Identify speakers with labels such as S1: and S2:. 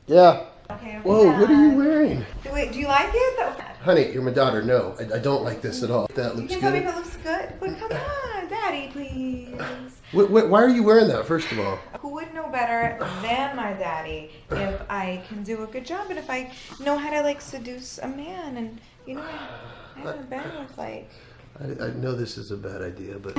S1: Yeah.
S2: Okay,
S1: Whoa, what are you wearing?
S2: Wait, do you like it?
S1: Honey, you're my daughter. No, I don't like this at all. That
S2: You
S1: looks
S2: can tell me if
S1: good.
S2: it looks good. But come on, Daddy, please.
S1: Why are you wearing that, first of all?
S2: Who would know better than my daddy if I can do a good job and if I know how to like seduce a man? And you know, I haven't been with like.
S1: I know this is a bad idea, but